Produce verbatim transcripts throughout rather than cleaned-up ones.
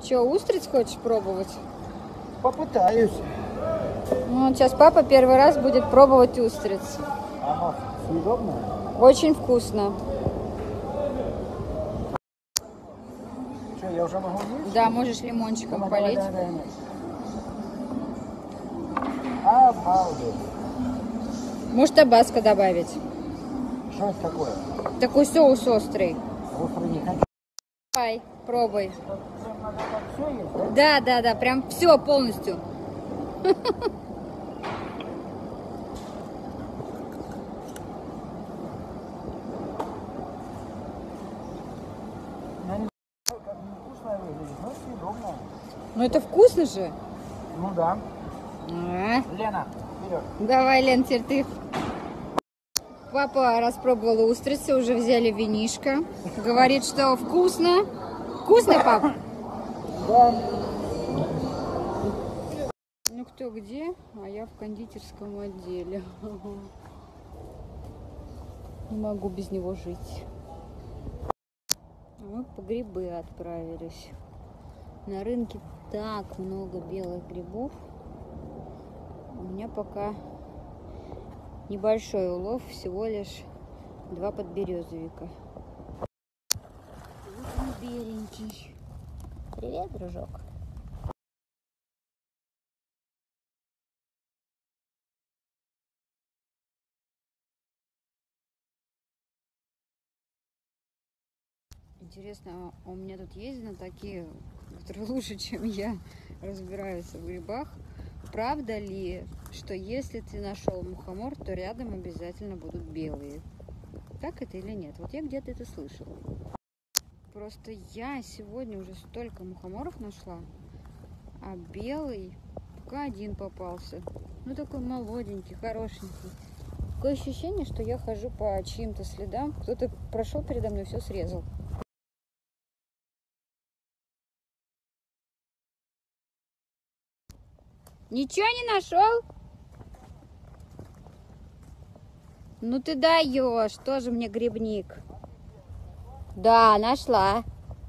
Че, устриц хочешь пробовать? Попытаюсь. Ну, сейчас папа первый раз будет пробовать устриц. Ага, съедобно? Очень вкусно. Что, я уже могу есть? Да, можешь лимончиком Давай, полить. давай, давай, давай. Обалдеть. Может, табаско добавить. Что это такое? Такой соус острый. Острый не хочу. Давай, пробуй. Прям надо так все есть, да? Да, да, да, прям все полностью. Я не знаю, как невкусное выглядит, но съедобное. Ну это вкусно же. Ну да. А, Лена, вперед. давай, Лен, теперь ты. Папа распробовала устрицы, уже взяли винишко. Говорит, что вкусно. Вкусно, пап? Да. Ну кто где, а я в кондитерском отделе. Не могу без него жить. Мы по грибы отправились. На рынке так много белых грибов. У меня пока небольшой улов, всего лишь два подберезовика. Вот он беленький. Привет, дружок. Интересно, у меня тут есть знатоки, которые лучше, чем я, разбираются в грибах. Правда ли, что если ты нашел мухомор, то рядом обязательно будут белые? Так это или нет? Вот я где-то это слышала. Просто я сегодня уже столько мухоморов нашла, а белый пока один попался. Ну такой молоденький, хорошенький. Такое ощущение, что я хожу по чьим-то следам. Кто-то прошел передо мной и все срезал. Ничего не нашел? Ну ты даешь, тоже мне грибник. Да, нашла.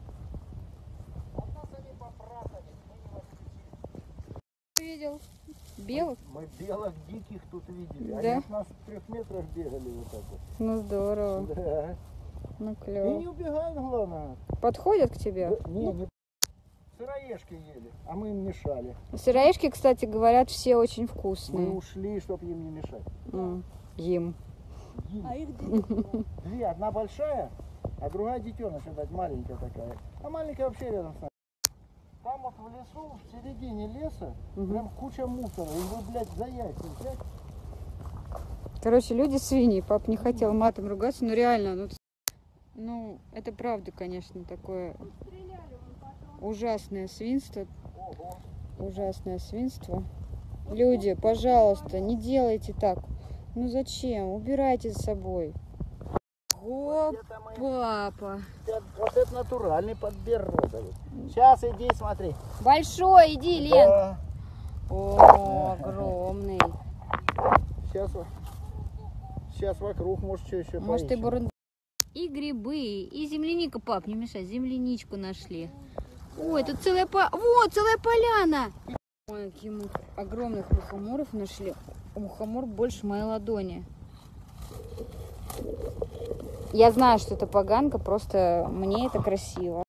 Видел? Белых? Мы белых диких тут видели. Да? Они от нас в трех метрах бегали вот так вот. Ну здорово. Да. Ну И клево. не убегают, главное. Подходят к тебе? Да, не, не. Сыроежки ели, а мы им мешали. Сыроежки, кстати, говорят, все очень Мы вкусные. ушли, чтобы им не мешать. М, Им. Им. А их две. Две, одна большая, а другая детеныш, видать, маленькая такая. А маленькая вообще рядом с нами. Там вот в лесу, в середине леса, Мгм. прям куча мусора. Его, блядь, за яйца взять. Короче, люди свиньи. Пап не хотел матом ругаться, но реально, ну, ну это правда, конечно, такое ужасное свинство. Ого. Ужасное свинство. Люди, пожалуйста, не делайте так. Ну зачем? Убирайте за собой. О, Это мы- папа. это- Вот это натуральный подберезовик. Сейчас иди, смотри. Большой, иди, Лен. Да. О, огромный. Сейчас, сейчас вокруг, может, что еще Может, и поищем. бурунда. И грибы, и земляника, пап, не мешай, земляничку нашли. Ой, тут целая по... Вот, целая поляна. Ой, какие мы огромных мухоморов нашли. Мухомор больше моей ладони. Я знаю, что это поганка, просто мне это красиво.